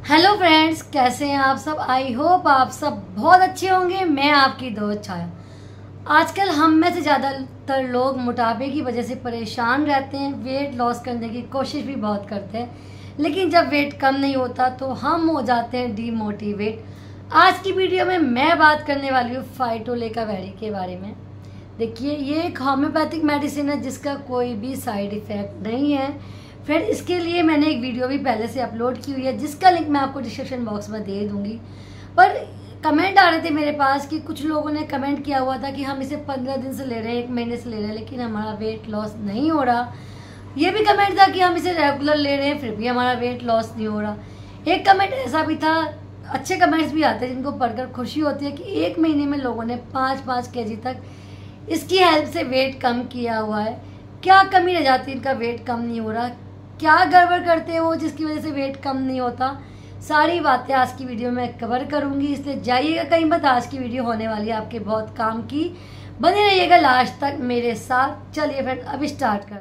Hello friends, कैसे हैं आप सब। आई होप आप सब बहुत अच्छे होंगे। मैं आपकी दोस्त छाया। आजकल हम में से ज़्यादातर लोग मोटापे की वजह से परेशान रहते हैं। वेट लॉस करने की कोशिश भी बहुत करते हैं, लेकिन जब वेट कम नहीं होता तो हम हो जाते हैं डीमोटिवेट। आज की वीडियो में मैं बात करने वाली हूँ फाइटोलेकावेरी के बारे में। देखिए, ये एक होम्योपैथिक मेडिसिन है जिसका कोई भी साइड इफ़ेक्ट नहीं है। फिर इसके लिए मैंने एक वीडियो भी पहले से अपलोड की हुई है, जिसका लिंक मैं आपको डिस्क्रिप्शन बॉक्स में दे दूंगी। पर कमेंट आ रहे थे मेरे पास कि कुछ लोगों ने कमेंट किया हुआ था कि हम इसे 15 दिन से ले रहे हैं, 1 महीने से ले रहे हैं, लेकिन हमारा वेट लॉस नहीं हो रहा। ये भी कमेंट था कि हम इसे रेगुलर ले रहे हैं, फिर भी हमारा वेट लॉस नहीं हो रहा। एक कमेंट ऐसा भी था, अच्छे कमेंट्स भी आते हैं जिनको पढ़कर खुशी होती है कि 1 महीने में लोगों ने 5-5 kg तक इसकी हेल्प से वेट कम किया हुआ है। क्या कमी रह जाती है, इनका वेट कम नहीं हो रहा, क्या गड़बड़ करते हैं वो जिसकी वजह से वेट कम नहीं होता, सारी बातें आज की वीडियो में कवर करूंगी। इसलिए जाइएगा कहीं मत, आज की वीडियो होने वाली है आपके बहुत काम की। बने रहिएगा लास्ट तक मेरे साथ। चलिए फ्रेंड्स, अब स्टार्ट कर।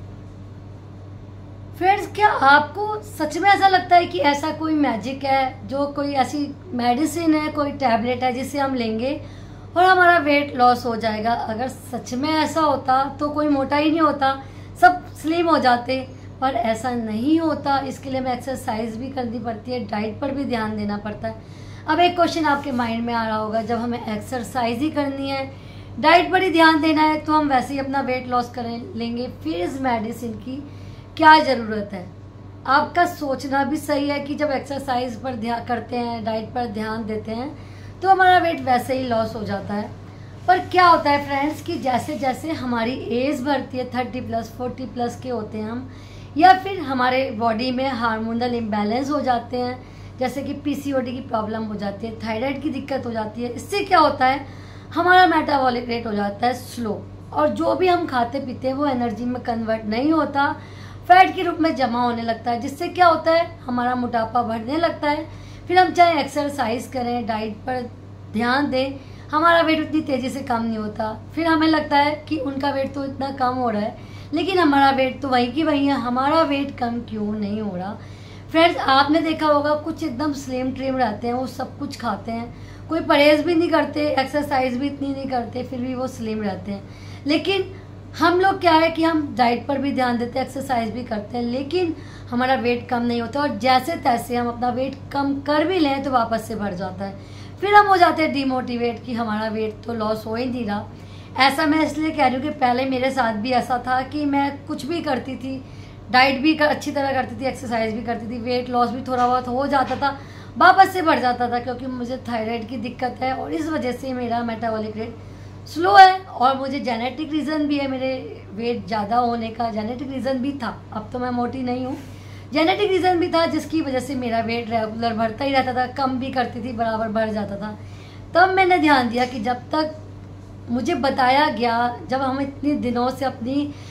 फ्रेंड्स, क्या आपको सच में ऐसा लगता है कि ऐसा कोई मैजिक है, जो कोई ऐसी मेडिसिन है, कोई टैबलेट है जिसे हम लेंगे और हमारा वेट लॉस हो जाएगा? अगर सच में ऐसा होता तो कोई मोटा ही नहीं होता, सब स्लिम हो जाते। पर ऐसा नहीं होता। इसके लिए हमें एक्सरसाइज भी करनी पड़ती है, डाइट पर भी ध्यान देना पड़ता है। अब एक क्वेश्चन आपके माइंड में आ रहा होगा, जब हमें एक्सरसाइज ही करनी है, डाइट पर ही ध्यान देना है, तो हम वैसे ही अपना वेट लॉस कर लेंगे, फिर इस मेडिसिन की क्या ज़रूरत है? आपका सोचना भी सही है कि जब एक्सरसाइज पर ध्यान करते हैं, डाइट पर ध्यान देते हैं, तो हमारा वेट वैसे ही लॉस हो जाता है। पर क्या होता है फ्रेंड्स कि जैसे जैसे हमारी एज बढ़ती है, 30+, 40+ के होते हैं हम, या फिर हमारे बॉडी में हार्मोनल इम्बैलेंस हो जाते हैं, जैसे कि पीसीओडी की प्रॉब्लम हो जाती है, थायराइड की दिक्कत हो जाती है। इससे क्या होता है, हमारा मेटाबॉलिक रेट हो जाता है स्लो, और जो भी हम खाते पीते हैं वो एनर्जी में कन्वर्ट नहीं होता, फैट के रूप में जमा होने लगता है, जिससे क्या होता है, हमारा मोटापा बढ़ने लगता है। फिर हम चाहे एक्सरसाइज करें, डाइट पर ध्यान दें, हमारा वेट उतनी तेज़ी से कम नहीं होता। फिर हमें लगता है कि उनका वेट तो इतना कम हो रहा है, लेकिन हमारा वेट तो वही की वही है, हमारा वेट कम क्यों नहीं हो रहा? फ्रेंड्स, आपने देखा होगा कुछ एकदम स्लिम ट्रिम रहते हैं, वो सब कुछ खाते हैं, कोई परहेज भी नहीं करते, एक्सरसाइज भी इतनी नहीं करते, फिर भी वो स्लिम रहते हैं। लेकिन हम लोग क्या है कि हम डाइट पर भी ध्यान देते हैं, एक्सरसाइज भी करते हैं, लेकिन हमारा वेट कम नहीं होता, और जैसे तैसे हम अपना वेट कम कर भी लें तो वापस से बढ़ जाता है। फिर हम हो जाते हैं डिमोटिवेट कि हमारा वेट तो लॉस हो ही नहीं रहा। ऐसा मैं इसलिए कह रही हूँ कि पहले मेरे साथ भी ऐसा था कि मैं कुछ भी करती थी, डाइट भी अच्छी तरह करती थी, एक्सरसाइज भी करती थी, वेट लॉस भी थोड़ा बहुत हो जाता था, वापस से बढ़ जाता था, क्योंकि मुझे थायराइड की दिक्कत है और इस वजह से मेरा मेटाबॉलिक रेट स्लो है। और मुझे जेनेटिक रीज़न भी है, मेरे वेट ज़्यादा होने का जेनेटिक रीज़न भी था। अब तो मैं मोटी नहीं हूँ, जेनेटिक रीज़न भी था जिसकी वजह से मेरा वेट रेगुलर बढ़ता ही रहता था, कम भी करती थी, बराबर बढ़ जाता था। तब मैंने ध्यान दिया कि जब तक मुझे बताया गया, जब हम इतने दिनों से अपनी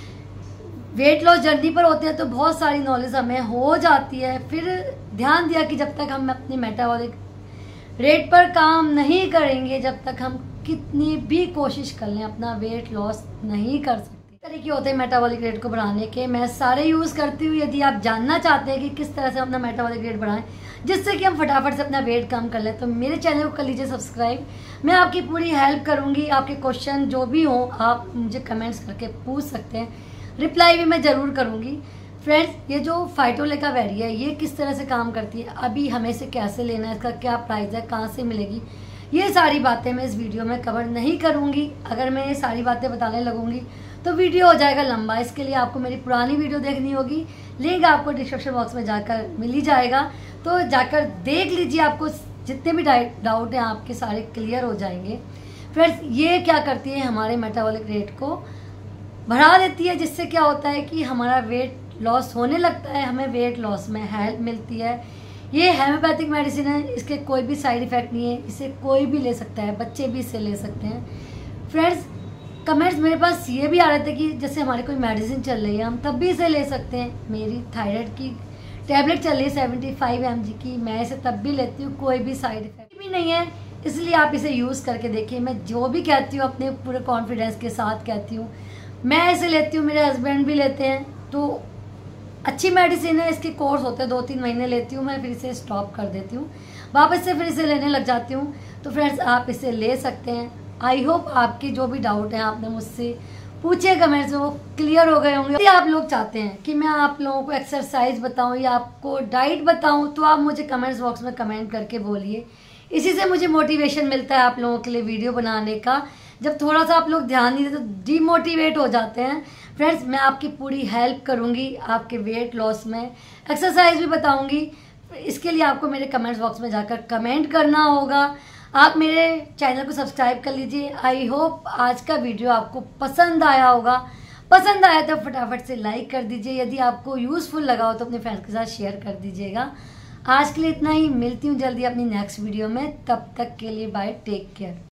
वेट लॉस जर्नी पर होते हैं तो बहुत सारी नॉलेज हमें हो जाती है। फिर ध्यान दिया कि जब तक हम अपनी मेटाबॉलिक रेट पर काम नहीं करेंगे, जब तक हम कितनी भी कोशिश कर लें, अपना वेट लॉस नहीं कर सकते। तरीके होते हैं मेटाबॉलिक रेट को बढ़ाने के, मैं सारे यूज़ करती हूँ। यदि आप जानना चाहते हैं कि किस तरह से अपना मेटाबॉलिक रेट बढ़ाएं जिससे कि हम फटाफट से अपना वेट कम कर लें, तो मेरे चैनल को कर लीजिए सब्सक्राइब। मैं आपकी पूरी हेल्प करूँगी। आपके क्वेश्चन जो भी हों आप मुझे कमेंट्स करके पूछ सकते हैं, रिप्लाई भी मैं ज़रूर करूँगी। फ्रेंड्स, ये जो फाइटोलेकावेरी है, ये किस तरह से काम करती है, अभी हमें इसे कैसे लेना है, इसका क्या प्राइस है, कहाँ से मिलेगी, ये सारी बातें मैं इस वीडियो में कवर नहीं करूँगी। अगर मैं ये सारी बातें बताने लगूँगी तो वीडियो हो जाएगा लंबा। इसके लिए आपको मेरी पुरानी वीडियो देखनी होगी, लिंक आपको डिस्क्रिप्शन बॉक्स में जाकर मिल ही जाएगा, तो जाकर देख लीजिए। आपको जितने भी डाउट हैं आपके सारे क्लियर हो जाएंगे। फ्रेंड्स, ये क्या करती है, हमारे मेटाबॉलिक रेट को बढ़ा देती है, जिससे क्या होता है कि हमारा वेट लॉस होने लगता है, हमें वेट लॉस में हेल्प मिलती है। ये होम्योपैथिक मेडिसिन है, इसके कोई भी साइड इफ़ेक्ट नहीं है, इसे कोई भी ले सकता है, बच्चे भी इसे ले सकते हैं। फ्रेंड्स, कमेंट्स मेरे पास ये भी आ रहे थे कि जैसे हमारी कोई मेडिसिन चल रही है हम तब भी इसे ले सकते हैं। मेरी थायराइड की टैबलेट चल रही है 75 mg की, मैं इसे तब भी लेती हूँ, कोई भी साइड इफेक्ट भी नहीं है, इसलिए आप इसे यूज़ करके देखिए। मैं जो भी कहती हूँ अपने पूरे कॉन्फिडेंस के साथ कहती हूँ। मैं इसे लेती हूँ, मेरे हस्बैंड भी लेते हैं, तो अच्छी मेडिसिन है, इसके कोर्स होते हैं 2-3 महीने लेती हूँ मैं, फिर इसे स्टॉप कर देती हूँ, वापस से फिर इसे लेने लग जाती हूँ। तो फ्रेंड्स आप इसे ले सकते हैं। आई होप आपके जो भी डाउट हैं आपने मुझसे पूछे कमेंट्स में वो क्लियर हो गए होंगे। यदि आप लोग चाहते हैं कि मैं आप लोगों को एक्सरसाइज बताऊं या आपको डाइट बताऊं तो आप मुझे कमेंट्स बॉक्स में कमेंट करके बोलिए। इसी से मुझे मोटिवेशन मिलता है आप लोगों के लिए वीडियो बनाने का। जब थोड़ा सा आप लोग ध्यान नहीं देते तो डीमोटिवेट हो जाते हैं। फ्रेंड्स मैं आपकी पूरी हेल्प करूंगी आपके वेट लॉस में, एक्सरसाइज भी बताऊंगी। इसके लिए आपको मेरे कमेंट्स बॉक्स में जाकर कमेंट करना होगा। आप मेरे चैनल को सब्सक्राइब कर लीजिए। आई होप आज का वीडियो आपको पसंद आया होगा। पसंद आया तो फटाफट से लाइक कर दीजिए। यदि आपको यूज़फुल लगा हो तो अपने फ्रेंड्स के साथ शेयर कर दीजिएगा। आज के लिए इतना ही, मिलती हूँ जल्दी अपनी नेक्स्ट वीडियो में। तब तक के लिए बाय, टेक केयर।